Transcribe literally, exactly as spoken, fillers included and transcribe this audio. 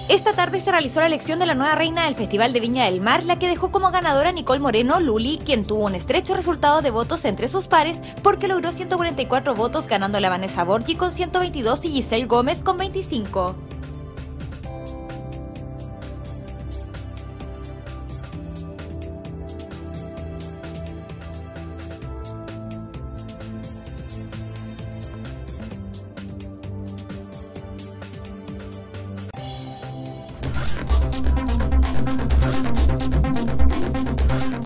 Esta tarde se realizó la elección de la nueva reina del Festival de Viña del Mar, la que dejó como ganadora a Nicole Moreno Luli, quien tuvo un estrecho resultado de votos entre sus pares porque logró ciento cuarenta y cuatro votos, ganando a Vanessa Borghi con ciento veintidós y Giselle Gómez con veinticinco.